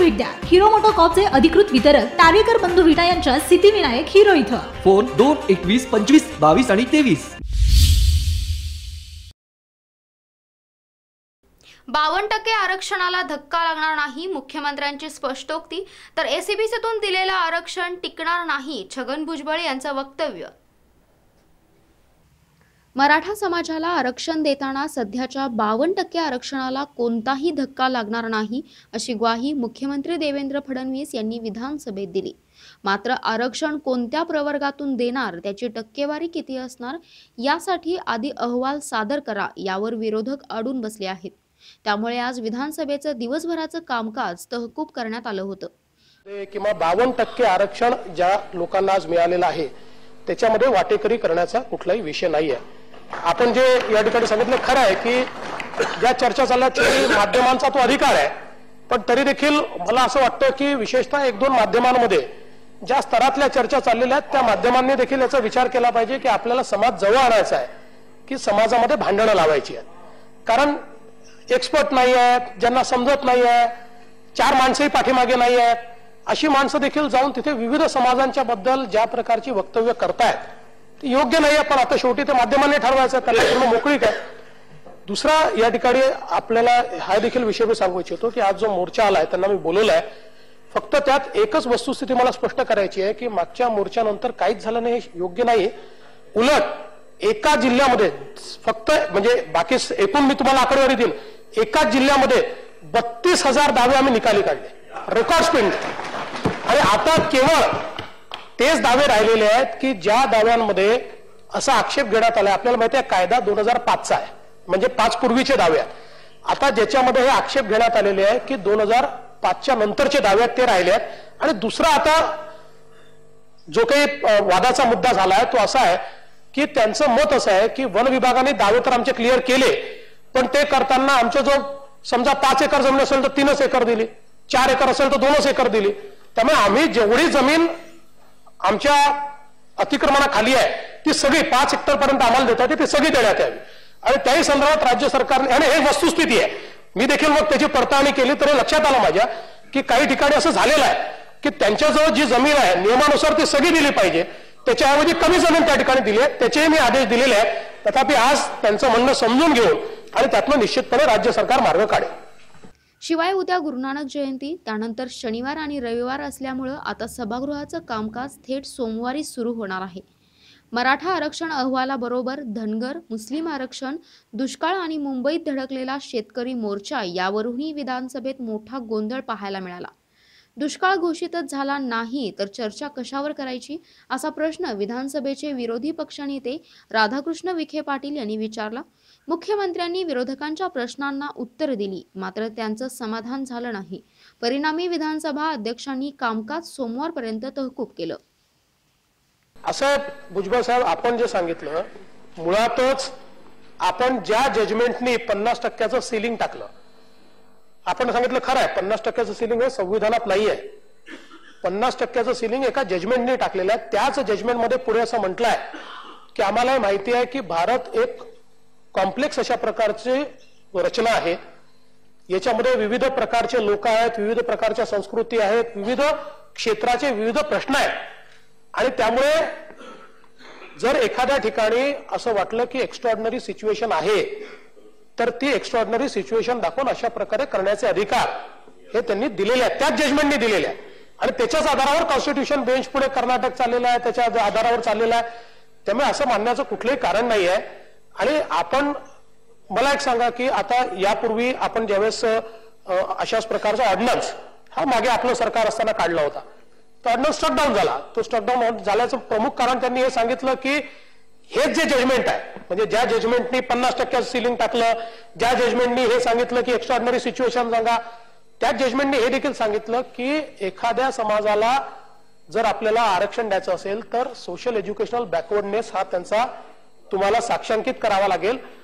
भेट द्या. हिरो मोटोकॉर्पचे अधिकृत वितरक तारेकर बंधू विटा यांच्या सिद्धिविनायक हिरो इथं. फोन 221 25 22 आणि 23. 52% आरक्षणाला धक्का लागणार नाही, मुख्यमंत्र्यांची स्पष्टोक्ती. तर एसईबीसीतून दिलेलं आरक्षण टिकणार नाही, छगन भुजबळ यांचं वक्तव्य. मराठा समाजाला आरक्षण देताना सध्याच्या 52% आरक्षणाला कोणताही धक्का लागणार नाही, अशी ग्वाही मुख्यमंत्री देवेंद्र फडणवीस यांनी विधानसभेत दिली. मात्र आरक्षण कोणत्या प्रवर्गातून देणार, त्याची टक्केवारी किती असणार, यासाठी आधी अहवाल सादर करा, यावर विरोधक अडून बसले आहेत. त्यामुळे आज विधानसभेचं दिवसभराचं कामकाज तहकूब करण्यात आलं होतं. किंवा 52% आरक्षण ज्या लोकांना आज मिळालेलं आहे त्याच्यामध्ये वाटेकरी करण्याचा कुठलाही विषय नाही आहे. आपण जे या ठिकाणी सांगितलं खरं आहे की ज्या चर्चा चालल्या माध्यमांचा तो अधिकार आहे, पण तरी देखील मला असं वाटतं की विशेषतः 1-2 माध्यमांमध्ये ज्या स्तरातल्या चर्चा चाललेल्या आहेत त्या माध्यमांनी देखील याचा विचार केला पाहिजे की आपल्याला समाज जवळ आणायचा आहे की समाजामध्ये भांडणं लावायची आहेत. कारण एक्सपर्ट नाही आहेत, ज्यांना समजत नाही आहे, 4 माणसंही पाठीमागे नाही आहेत, अशी माणसं देखील जाऊन तिथे विविध समाजांच्या बद्दल ज्या प्रकारची वक्तव्य करतायत ती योग्य नाही आहे. पण आता शेवटी ते माध्यमांनी ठरवायचं, त्याला पूर्ण मोकळीक आहे. दुसरा या ठिकाणी आपल्याला हा देखील विषय मी सांगू इच्छितो की आज जो मोर्चा आलाय त्यांना मी बोलवलाय, फक्त त्यात एकच वस्तुस्थिती मला स्पष्ट करायची आहे की मागच्या मोर्चानंतर काहीच झालं नाही, हे योग्य नाही. उलट एका जिल्ह्यामध्ये फक्त म्हणजे बाकी एकूण मी तुम्हाला आकडेवारी देईन, एकाच जिल्ह्यामध्ये 32,000 दावे आम्ही निकाली काढले, रेकॉर्ड स्पीड. आणि आता केवळ तेच दावे राहिलेले आहेत की ज्या दाव्यांमध्ये असा आक्षेप घेण्यात आलाय, आपल्याला माहिती आहे कायदा 2005चा आहे, म्हणजे 5 पूर्वीचे दावे आहेत. आता ज्याच्यामध्ये हे आक्षेप घेण्यात आलेले आहे की 2005च्या नंतरचे दावे आहेत ते राहिले आहेत. आणि दुसरा आता जो काही वादाचा मुद्दा झाला आहे तो असा आहे की त्यांचं मत असं आहे की वन विभागाने दावे तर आमचे क्लिअर केले, पण ते करताना आमचे जो समजा 5 एकर जमीन असेल तर 3च एकर दिली, 4 एकर असेल तर 2च एकर दिली. त्यामुळे आम्ही जेवढी जमीन आमच्या अतिक्रमणाखाली आहे ती सगळी 5 हेक्टर पर्यंत आम्हाला देता येते, ती सगळी देण्यात यावी. आणि त्याही संदर्भात राज्य सरकारने, आणि हे वस्तुस्थिती आहे, मी देखील मग त्याची पडताळणी केली तर लक्षात आलं माझ्या की काही ठिकाणी असं झालेलं आहे की त्यांच्याजवळ जी जमीन आहे नियमानुसार ती सगळी दिली पाहिजे, त्याच्याऐवजी कमी जमीन त्या ठिकाणी दिली आहे, त्याचेही मी आदेश दिलेले आहेत. तथापि आज त्यांचं म्हणणं समजून घेऊन आणि त्यातनं निश्चितपणे राज्य सरकार मार्ग काढेल. शिवाय उद्या गुरुनानक जयंती, त्यानंतर शनिवार आणि रविवार असल्यामुळे आता सभागृहाचं कामकाज थेट सोमवारी सुरू होणार आहे. मराठा आरक्षण अहवालाबरोबर धनगर, मुस्लिम आरक्षण, दुष्काळ आणि मुंबईत धडकलेला शेतकरी मोर्चा यावरूनही विधानसभेत मोठा गोंधळ पाहायला मिळाला. दुष्काळ घोषितच झाला नाही तर चर्चा कशावर करायची, असा प्रश्न विधानसभेचे विरोधी पक्षनेते राधाकृष्ण विखे पाटील यांनी विचारला. मुख्यमंत्र्यांनी विरोधकांच्या प्रश्नांना उत्तर दिली, मात्र त्यांचं समाधान झालं नाही. परिणामी विधानसभा अध्यक्षांनी कामकाज सोमवारपर्यंत तहकूब केलं. असं भुजबळ साहेब, आपण जे सांगितलं मुळातच आपण ज्या जजमेंटनी 50%चं सीलिंग टाकलं, आपण सांगितलं खरं आहे 50%चं सीलिंग हे संविधानात नाही आहे. 50%चं सीलिंग एका जजमेंटने टाकलेलं आहे. त्याच जजमेंटमध्ये पुढे असं म्हटलंय की आम्हाला माहिती आहे की भारत एक कॉम्प्लेक्स अशा प्रकारची रचना आहे, याच्यामध्ये विविध प्रकारचे लोक आहेत, विविध प्रकारच्या संस्कृती आहेत, विविध क्षेत्राचे विविध प्रश्न आहेत. आणि त्यामुळे जर एखाद्या ठिकाणी असं वाटलं की एक्स्ट्रॉर्डिनरी सिच्युएशन आहे तर ती एक्स्ट्रॉर्डिनरी सिच्युएशन दाखवून अशा प्रकारे करण्याचे अधिकार हे त्यांनी दिलेले आहेत, त्याच जजमेंटने दिलेले आहे. आणि त्याच्याच आधारावर कॉन्स्टिट्यूशन बेंच पुढे कर्नाटक चाललेला आहे, त्याच्या आधारावर चाललेला आहे. त्यामुळे असं मानण्याचं कुठलंही कारण नाही आहे. आणि आपण मला एक सांगा की आता यापूर्वी आपण ज्यावेळेस अशाच प्रकारचा ऑर्डिनन्स हा मागे आपलं सरकार असताना काढला होता, तो ऑर्डिनन्स स्ट्रकडाऊन झाला. तो स्ट्रकडाऊन झाल्याचं प्रमुख कारण त्यांनी हे सांगितलं की हेच जे जजमेंट आहे, म्हणजे ज्या जजमेंटनी 50% सीलिंग टाकलं, ज्या जजमेंटनी हे सांगितलं की एक्स्ट्रॉर्डिनरी सिच्युएशन सांगा, त्याच जजमेंटनी हे देखील सांगितलं की एखाद्या समाजाला जर आपल्याला आरक्षण द्यायचं असेल तर सोशल एज्युकेशनल बॅकवर्डनेस हा त्यांचा तुम्हाला साक्षांकित करावा लागेल.